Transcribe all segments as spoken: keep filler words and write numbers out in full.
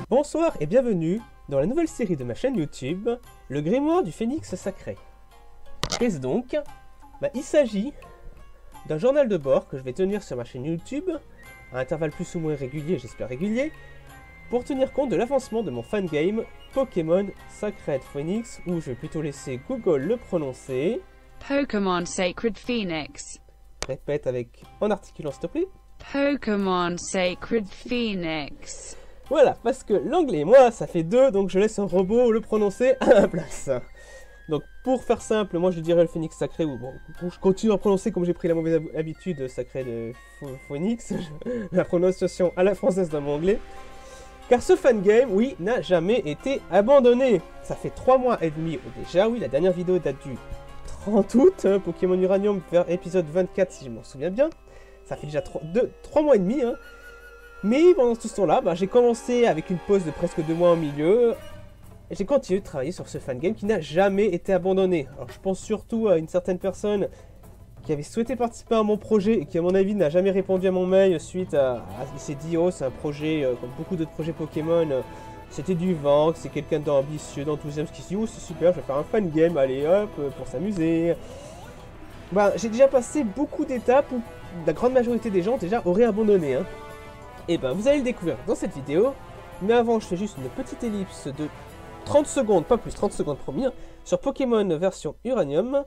Bonsoir et bienvenue dans la nouvelle série de ma chaîne YouTube, le Grimoire du Phénix Sacré. Qu'est-ce donc? Bah, il s'agit d'un journal de bord que je vais tenir sur ma chaîne YouTube, à intervalles plus ou moins réguliers, j'espère réguliers, pour tenir compte de l'avancement de mon fangame Pokémon Sacred Phoenix, ou je vais plutôt laisser Google le prononcer. Pokémon Sacred Phoenix. Répète avec en articulant s'il te plaît. Pokémon Sacred Phoenix. Voilà, parce que l'anglais et moi, ça fait deux, donc je laisse un robot le prononcer à ma place. Donc pour faire simple, moi je dirais le phénix sacré, ou bon, je continue à prononcer comme j'ai pris la mauvaise habitude sacré de phoenix, la prononciation à la française dans mon anglais. Car ce fangame, oui, n'a jamais été abandonné. Ça fait trois mois et demi déjà, oui, la dernière vidéo date du trente août, hein, Pokémon Uranium vers épisode vingt-quatre si je m'en souviens bien. Ça fait déjà trois mois et demi, hein. Mais pendant tout ce temps-là, bah, j'ai commencé avec une pause de presque deux mois au milieu. Et j'ai continué de travailler sur ce fangame qui n'a jamais été abandonné. Alors je pense surtout à une certaine personne qui avait souhaité participer à mon projet et qui à mon avis n'a jamais répondu à mon mail suite à... à il s'est dit oh c'est un projet, euh, comme beaucoup d'autres projets Pokémon, euh, c'était du vent, que c'est quelqu'un d'ambitieux, d'enthousiaste qui se dit oh c'est super, je vais faire un fangame, allez hop, euh, pour s'amuser. Bah j'ai déjà passé beaucoup d'étapes où la grande majorité des gens déjà auraient abandonné. Hein. Et ben vous allez le découvrir dans cette vidéo. Mais avant je fais juste une petite ellipse de trente secondes, pas plus, trente secondes promis, hein, sur Pokémon version Uranium.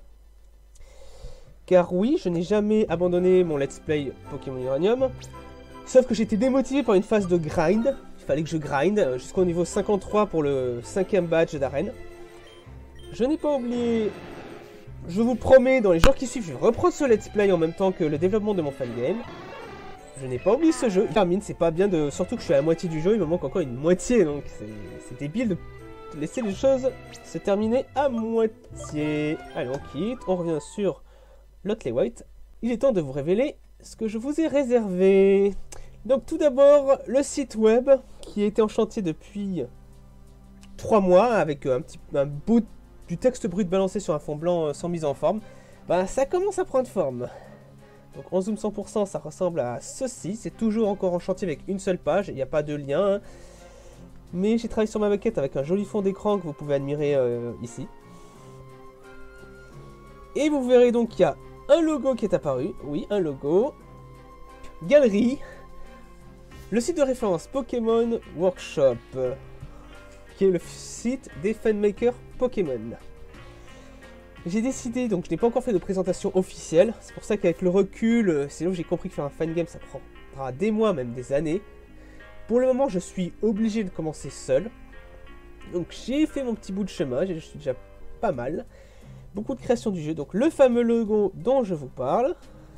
Car oui, je n'ai jamais abandonné mon let's play Pokémon Uranium. Sauf que j'étais démotivé par une phase de grind. Il fallait que je grind jusqu'au niveau cinquante-trois pour le cinquième badge d'arène. Je n'ai pas oublié, je vous promets, dans les jours qui suivent, je vais reprendre ce let's play en même temps que le développement de mon fangame. Je n'ai pas oublié ce jeu. Il termine, c'est pas bien de... Surtout que je suis à la moitié du jeu, il me manque encore une moitié, donc c'est débile de laisser les choses se terminer à moitié. Allez, on quitte, on revient sur Lotley White. Il est temps de vous révéler ce que je vous ai réservé. Donc tout d'abord, le site web qui a été en chantier depuis trois mois avec un petit un bout du texte brut balancé sur un fond blanc sans mise en forme. Bah, ça commence à prendre forme. Donc en zoom cent pour cent, ça ressemble à ceci. C'est toujours encore en chantier avec une seule page. Il n'y a pas de lien. Hein. Mais j'ai travaillé sur ma maquette avec un joli fond d'écran que vous pouvez admirer euh, ici. Et vous verrez donc qu'il y a un logo qui est apparu. Oui, un logo. Galerie. Le site de référence Pokémon Workshop. Qui est le site des fanmakers Pokémon. J'ai décidé, donc je n'ai pas encore fait de présentation officielle, c'est pour ça qu'avec le recul, c'est là où j'ai compris que faire un fangame ça prendra des mois, même des années. Pour le moment je suis obligé de commencer seul, donc j'ai fait mon petit bout de chemin, je suis déjà pas mal. Beaucoup de création du jeu, donc le fameux logo dont je vous parle,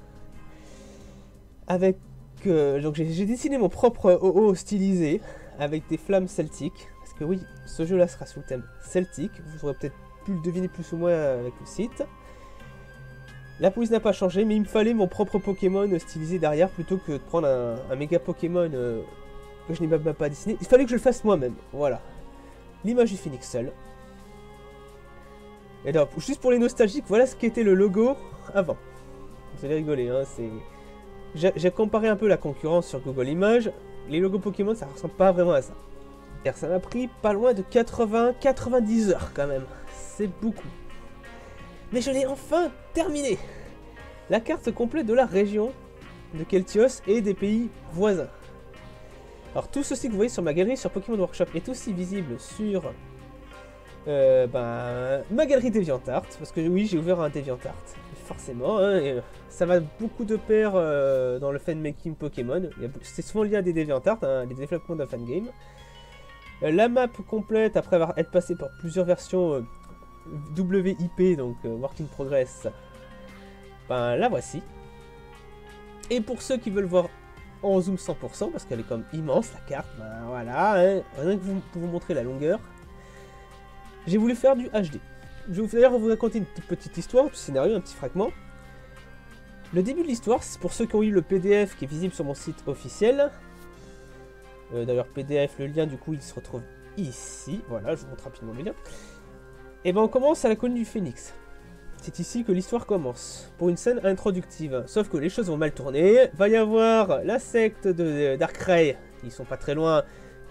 avec, euh, donc j'ai dessiné mon propre O O stylisé, avec des flammes celtiques, parce que oui, ce jeu là sera sous le thème celtique, vous aurez peut-être pu le deviner plus ou moins avec le site. La police n'a pas changé, mais il me fallait mon propre Pokémon stylisé derrière plutôt que de prendre un, un méga Pokémon euh, que je n'ai même pas dessiné. Il fallait que je le fasse moi-même. Voilà. L'image du Phoenix seul. Et donc, juste pour les nostalgiques, voilà ce qu'était le logo avant. Vous allez rigoler, hein, c'est... J'ai comparé un peu la concurrence sur Google Images. Les logos Pokémon, ça ressemble pas vraiment à ça. Et ça m'a pris pas loin de quatre-vingts à quatre-vingt-dix heures quand même. C'est beaucoup. Mais je l'ai enfin terminé. La carte complète de la région de Keltios et des pays voisins. Alors tout ceci que vous voyez sur ma galerie sur Pokémon Workshop est aussi visible sur euh, ben, ma galerie DeviantArt. Parce que oui, j'ai ouvert un DeviantArt. Forcément, hein, et ça va beaucoup de pair euh, dans le fanmaking Pokémon. C'est souvent lié à des DeviantArt, hein, les développements d'un fangame. Euh, la map complète, après avoir été passé par plusieurs versions... Euh, W I P, donc euh, Work in Progress, ben la voici. Et pour ceux qui veulent voir en zoom cent pour cent, parce qu'elle est comme immense la carte, ben voilà, hein, rien que vous, pour vous montrer la longueur, j'ai voulu faire du H D. Je vais d'ailleurs vous raconter une toute petite histoire, du scénario, un petit fragment. Le début de l'histoire, c'est pour ceux qui ont eu le P D F qui est visible sur mon site officiel. Euh, d'ailleurs P D F, le lien du coup il se retrouve ici, voilà, je vous montre rapidement le lien. Et ben on commence à la colline du Phénix. C'est ici que l'histoire commence, pour une scène introductive. Sauf que les choses vont mal tourner, va y avoir la secte de Darkrai, qui sont pas très loin,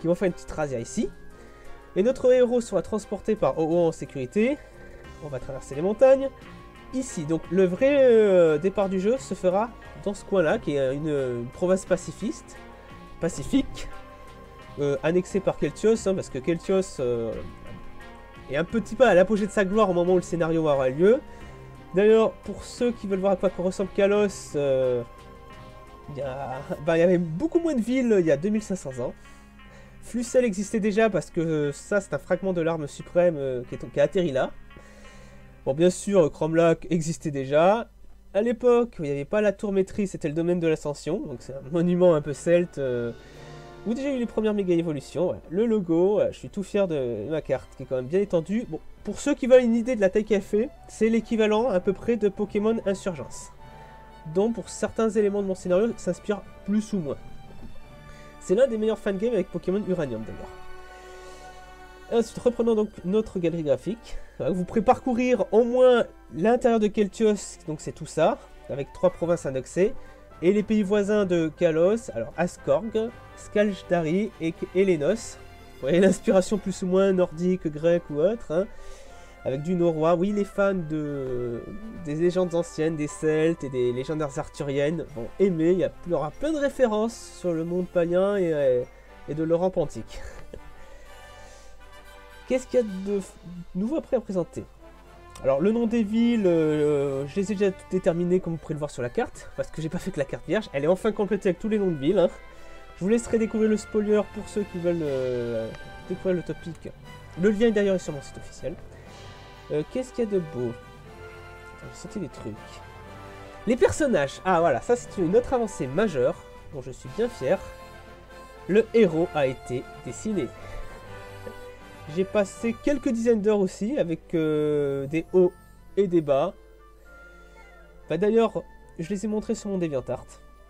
qui vont faire une petite razzia ici. Et notre héros sera transporté par O O en sécurité. On va traverser les montagnes. Ici, donc le vrai euh, départ du jeu se fera dans ce coin-là, qui est une, une province pacifiste, pacifique, euh, annexée par Keltios, hein, parce que Keltios euh, est un petit peu à l'apogée de sa gloire au moment où le scénario aura lieu. D'ailleurs, pour ceux qui veulent voir à quoi ressemble Kalos, euh, il y, a, bah, il y avait beaucoup moins de villes il y a deux mille cinq cents ans. Flucel existait déjà parce que ça c'est un fragment de l'arme suprême euh, qui, est, qui a atterri là. Bon, bien sûr, Cromlech existait déjà. À l'époque, il n'y avait pas la tour maîtrise, c'était le domaine de l'ascension. Donc c'est un monument un peu celte euh, où déjà il y a eu les premières méga évolutions. Ouais. Le logo, ouais, je suis tout fier de ma carte qui est quand même bien étendue. Bon, pour ceux qui veulent une idée de la taille qu'elle fait, c'est l'équivalent à peu près de Pokémon Insurgence, dont pour certains éléments de mon scénario s'inspire plus ou moins. C'est l'un des meilleurs fangames avec Pokémon Uranium d'ailleurs. Ensuite, reprenons donc notre galerie graphique. Vous pourrez parcourir au moins l'intérieur de Keltios, donc c'est tout ça, avec trois provinces annexées, et les pays voisins de Kalos, alors Askorg, Skaldari et Elenos. Vous voyez l'inspiration plus ou moins nordique, grecque ou autre, hein, avec du norrois. Oui, les fans de, des légendes anciennes, des Celtes et des légendaires arthuriennes vont aimer. Il y, a, il y aura plein de références sur le monde païen et, et de l'Europe antique. Qu'est-ce qu'il y a de nouveau après à présenter? Alors le nom des villes, euh, je les ai déjà toutes déterminées comme vous pourrez le voir sur la carte, parce que j'ai pas fait que la carte vierge, elle est enfin complétée avec tous les noms de villes. Hein. Je vous laisserai découvrir le spoiler pour ceux qui veulent euh, découvrir le topic. Le lien d'ailleurs est sur mon site officiel. Euh, Qu'est-ce qu'il y a de beau? J'ai sauté des trucs. Les personnages, ah voilà, ça c'est une autre avancée majeure, dont je suis bien fier. Le héros a été dessiné. J'ai passé quelques dizaines d'heures aussi, avec euh, des hauts et des bas. Bah, d'ailleurs, je les ai montrés sur mon DeviantArt.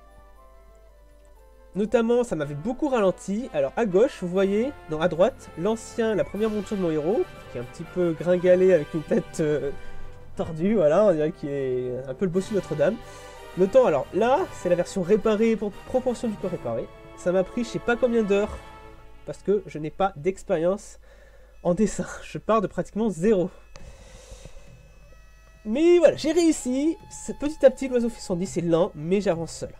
Notamment, ça m'avait beaucoup ralenti. Alors, à gauche, vous voyez, non, à droite, l'ancien, la première monture de mon héros, qui est un petit peu gringalé avec une tête euh, tordue, voilà, on dirait qu'il est un peu le bossu de Notre-Dame. Notons, alors, là, c'est la version réparée, pour proportion du corps réparé. Ça m'a pris je sais pas combien d'heures, parce que je n'ai pas d'expérience en dessin, je pars de pratiquement zéro. Mais voilà, j'ai réussi. Petit à petit, l'oiseau fait son nid, c'est lent, mais j'avance seul.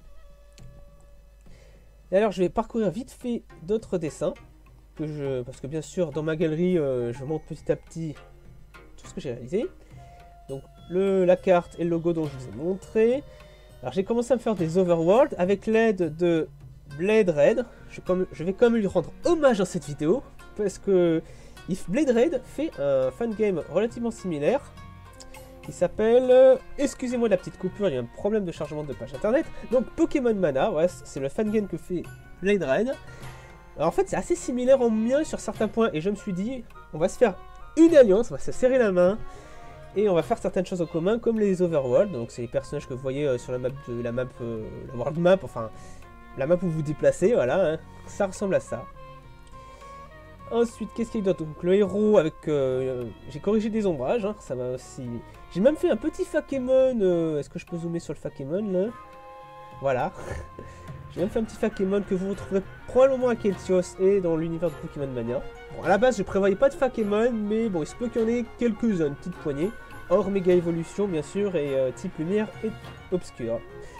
Et alors, je vais parcourir vite fait d'autres dessins. Que je, parce que bien sûr, dans ma galerie, euh, je montre petit à petit tout ce que j'ai réalisé. Donc, le, la carte et le logo dont je vous ai montré. Alors, j'ai commencé à me faire des overworld avec l'aide de Blade Red. Je, comme, je vais quand même lui rendre hommage dans cette vidéo. Parce que If Blade Red fait un fangame relativement similaire qui s'appelle, euh, excusez-moi de la petite coupure, il y a un problème de chargement de page internet, donc Pokémon Mana, ouais, c'est le fangame que fait Blade Red. Alors en fait c'est assez similaire en mien sur certains points et je me suis dit, on va se faire une alliance, on va se serrer la main et on va faire certaines choses en commun comme les Overworld, donc c'est les personnages que vous voyez euh, sur la map, de, la map, euh, la World Map, enfin la map où vous vous déplacez, voilà, hein, ça ressemble à ça. Ensuite, qu'est-ce qu'il y a d'autre? Donc le héros avec... Euh, j'ai corrigé des ombrages, hein, ça va aussi... J'ai même fait un petit Fakemon, euh, est-ce que je peux zoomer sur le Fakemon là? Voilà. J'ai même fait un petit Fakemon que vous retrouverez probablement à Keltios et dans l'univers de Pokémon Mania. Bon, à la base, je prévoyais pas de Fakemon, mais bon, il se peut qu'il y en ait quelques-uns, une petite poignée. Hors méga évolution, bien sûr, et euh, type lumière et obscur.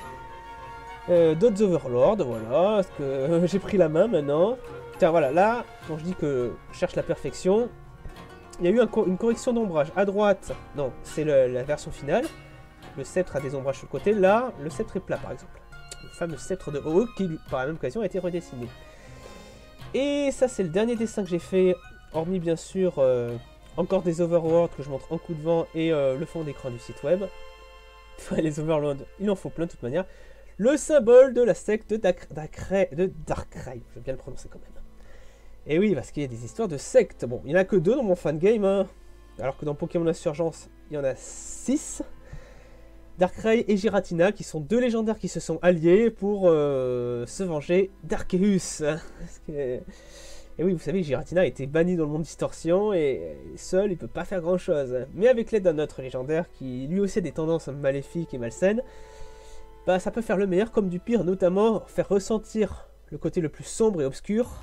Euh, D'autres Overlords, voilà, parce que euh, j'ai pris la main maintenant. Tiens, voilà, là, quand je dis que je cherche la perfection, il y a eu un co une correction d'ombrage. À droite, non, c'est la version finale. Le sceptre a des ombrages sur le côté. Là, le sceptre est plat, par exemple. Le fameux sceptre de O O qui, par la même occasion, a été redessiné. Et ça, c'est le dernier dessin que j'ai fait, hormis, bien sûr, euh, encore des Overworlds que je montre en coup de vent et euh, le fond d'écran du site web. Enfin, les Overlords, il en faut plein de toute manière. Le symbole de la secte de Darkrai, de Darkrai, je vais bien le prononcer quand même. Et oui, parce qu'il y a des histoires de sectes. Bon, il n'y en a que deux dans mon fangame, hein, alors que dans Pokémon Insurgence, il y en a six. Darkrai et Giratina, qui sont deux légendaires qui se sont alliés pour euh, se venger d'Arceus. Et oui, vous savez, Giratina a été banni dans le monde Distorsion, et seul, il peut pas faire grand-chose. Mais avec l'aide d'un autre légendaire, qui lui aussi a des tendances maléfiques et malsaines, bah, ça peut faire le meilleur comme du pire, notamment faire ressentir le côté le plus sombre et obscur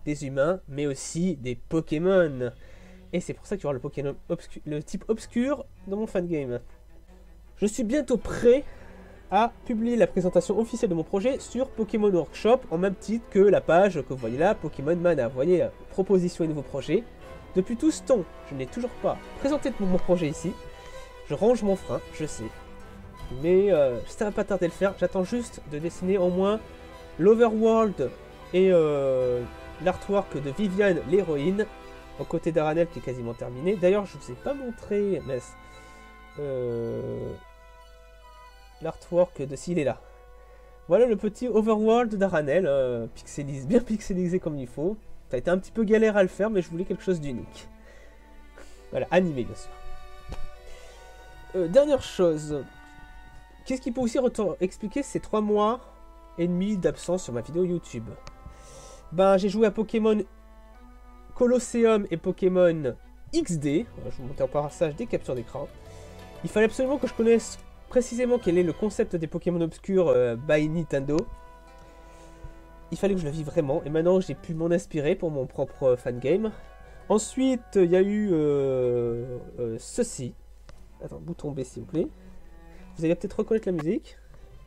des humains, mais aussi des Pokémon. Et c'est pour ça qu'il y aura le, Pokémon obscu le type obscur dans mon fangame. Je suis bientôt prêt à publier la présentation officielle de mon projet sur Pokémon Workshop, en même titre que la page que vous voyez là, Pokémon Mana. Vous voyez, proposition et nouveaux projets. Depuis tout ce temps, je n'ai toujours pas présenté mon projet ici. Je range mon frein, je sais. Mais euh, ça va pas tarder de le faire. J'attends juste de dessiner au moins l'Overworld et euh, l'artwork de Viviane, l'héroïne, aux côtés d'Aranel qui est quasiment terminé. D'ailleurs, je vous ai pas montré mais, euh, l'artwork de s'il est là. Voilà le petit Overworld d'Aranel, euh, pixelisé, bien pixelisé comme il faut. Ça a été un petit peu galère à le faire, mais je voulais quelque chose d'unique. Voilà, animé bien sûr. Euh, dernière chose, qu'est-ce qui peut aussi expliquer ces trois mois et demi d'absence sur ma vidéo YouTube? Ben, j'ai joué à Pokémon Colosseum et Pokémon X D. Je vais vous montrer en passage des captures d'écran. Il fallait absolument que je connaisse précisément quel est le concept des Pokémon obscurs euh, by Nintendo. Il fallait que je le vive vraiment, et maintenant j'ai pu m'en inspirer pour mon propre fangame. Ensuite, il y a eu euh, euh, ceci. Attends, bouton B s'il vous plaît. Vous allez peut-être reconnaître la musique.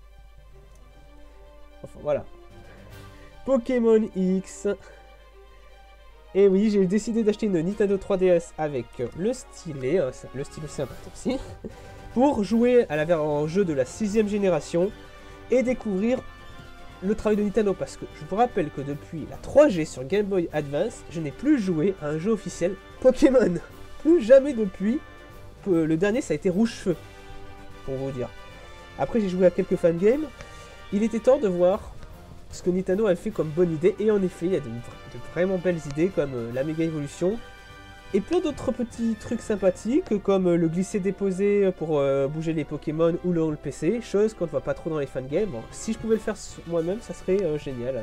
Enfin voilà. Pokémon X. Et oui, j'ai décidé d'acheter une Nintendo trois D S avec le stylet. Le stylet c'est important aussi. Pour jouer à la en jeu de la sixième génération. Et découvrir le travail de Nintendo. Parce que je vous rappelle que depuis la trois G sur Game Boy Advance, je n'ai plus joué à un jeu officiel Pokémon. Plus jamais depuis. Le dernier ça a été Rouge Feu. Pour vous dire. Après j'ai joué à quelques fangames. Il était temps de voir ce que Nintendo a fait comme bonne idée. Et en effet il y a de, de vraiment belles idées comme euh, la méga évolution. Et plein d'autres petits trucs sympathiques comme euh, le glisser déposer pour euh, bouger les Pokémon ou le P C. Chose qu'on ne voit pas trop dans les fangames. Bon, si je pouvais le faire moi-même ça serait euh, génial. Hein,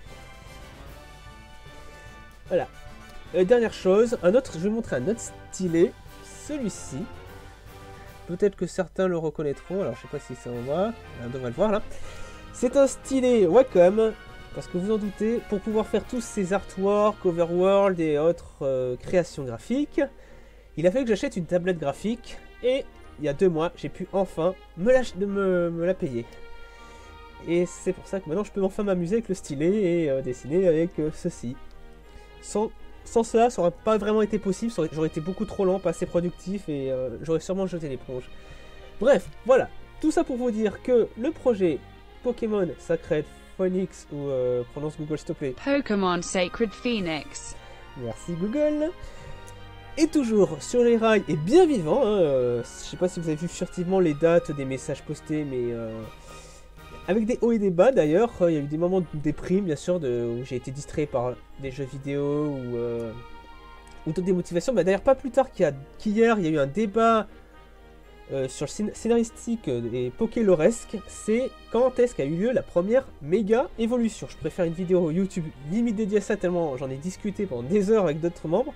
voilà. Euh, dernière chose, un autre, je vais vous montrer un autre stylet. Celui-ci. Peut-être que certains le reconnaîtront, alors je sais pas si ça en va, on devrait le voir là. C'est un stylet Wacom, parce que vous en doutez, pour pouvoir faire tous ces artworks, overworld et autres euh, créations graphiques, il a fallu que j'achète une tablette graphique, et il y a deux mois, j'ai pu enfin me la, de me, me la payer. Et c'est pour ça que maintenant je peux enfin m'amuser avec le stylet et euh, dessiner avec euh, ceci. Sans... Sans cela, ça n'aurait pas vraiment été possible, j'aurais été beaucoup trop lent, pas assez productif et euh, j'aurais sûrement jeté l'éponge. Bref, voilà, tout ça pour vous dire que le projet Pokémon Sacred Phoenix, ou euh, prononce Google s'il te plaît. Pokémon Sacred Phoenix. Merci Google. Est toujours sur les rails et bien vivant, hein, euh, je sais pas si vous avez vu furtivement les dates des messages postés, mais... Euh, avec des hauts et des bas d'ailleurs, il y a eu des moments de déprime bien sûr, de, où j'ai été distrait par des jeux vidéo ou, euh, ou d'autres démotivations. Bah, d'ailleurs pas plus tard qu'hier, qu il y a eu un débat euh, sur le scénaristique et pokéloresque, c'est quand est-ce qu'a eu lieu la première méga évolution. Je préfère une vidéo YouTube limite dédiée à ça tellement j'en ai discuté pendant des heures avec d'autres membres.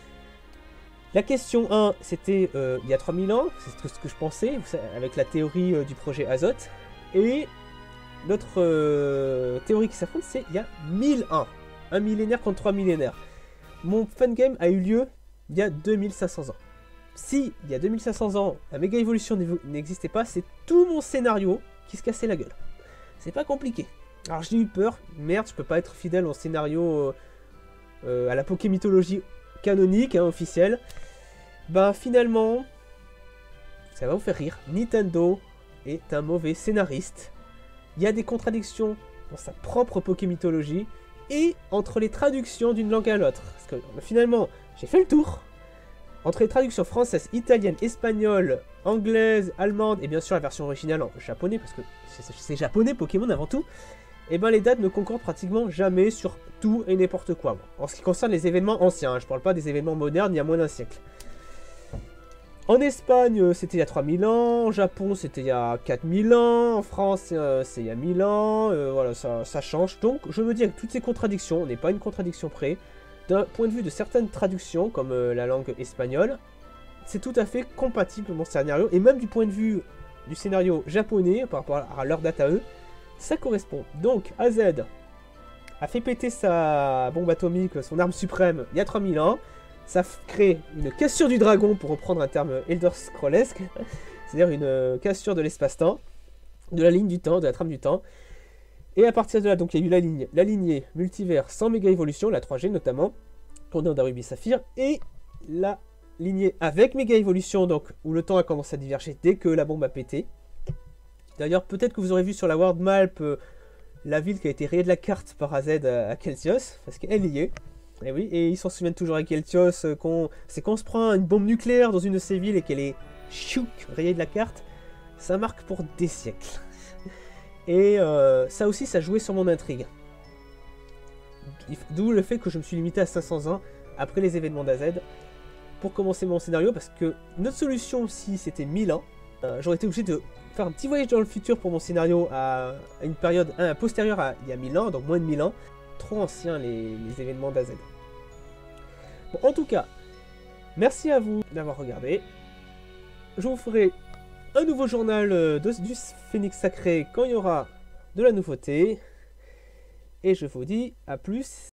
La question un, c'était euh, il y a trois mille ans, c'est ce que je pensais, vous savez, avec la théorie euh, du projet Azote. Et l'autre euh, théorie qui s'affronte, c'est il y a mille ans. Un millénaire contre trois millénaires. Mon fangame a eu lieu il y a deux mille cinq cents ans. Si, il y a deux mille cinq cents ans, la méga évolution n'existait pas, c'est tout mon scénario qui se cassait la gueule. C'est pas compliqué. Alors j'ai eu peur, merde, je peux pas être fidèle au scénario, euh, euh, à la Pokémythologie canonique, hein, officielle. Ben finalement, ça va vous faire rire, Nintendo est un mauvais scénariste. Il y a des contradictions dans sa propre Pokémythologie et entre les traductions d'une langue à l'autre. Parce que finalement, j'ai fait le tour. Entre les traductions françaises, italiennes, espagnoles, anglaises, allemandes et bien sûr la version originale en japonais, parce que c'est japonais Pokémon avant tout, et ben les dates ne concordent pratiquement jamais sur tout et n'importe quoi. Bon, en ce qui concerne les événements anciens, hein, je parle pas des événements modernes il y a moins d'un siècle. En Espagne, c'était il y a trois mille ans, au Japon, c'était il y a quatre mille ans, en France, euh, c'est il y a mille ans, euh, voilà, ça, ça change. Donc, je me dis avec toutes ces contradictions, on n'est pas une contradiction près. D'un point de vue de certaines traductions, comme euh, la langue espagnole, c'est tout à fait compatible mon scénario, et même du point de vue du scénario japonais, par rapport à leur date à eux, ça correspond. Donc, A Z a fait péter sa bombe atomique, son arme suprême, il y a trois mille ans. Ça crée une cassure du dragon, pour reprendre un terme Elder Scrollesque, c'est-à-dire une euh, cassure de l'espace-temps, de la ligne du temps, de la trame du temps. Et à partir de là, donc il y a eu la, ligne, la lignée multivers sans méga évolution, la trois G notamment, tournée en Ruby Saphir, et la lignée avec méga évolution, donc où le temps a commencé à diverger dès que la bombe a pété. D'ailleurs, peut-être que vous aurez vu sur la world map euh, la ville qui a été rayée de la carte par A Z à, à Keltios, parce qu'elle y est. Et oui, et ils s'en souviennent toujours à Keltios, euh, qu'on, c'est qu'on se prend une bombe nucléaire dans une de ces villes et qu'elle est chouk, rayée de la carte, ça marque pour des siècles. Et euh, ça aussi, ça jouait sur mon intrigue. D'où le fait que je me suis limité à cinq cents ans après les événements d'A Z pour commencer mon scénario, parce que notre solution, si c'était mille ans, euh, j'aurais été obligé de faire un petit voyage dans le futur pour mon scénario à, à une période hein, postérieure à il y a mille ans, donc moins de mille ans. Trop anciens les, les événements d'A Z. Bon, en tout cas, merci à vous d'avoir regardé. Je vous ferai un nouveau journal de, du Phénix Sacré quand il y aura de la nouveauté. Et je vous dis à plus.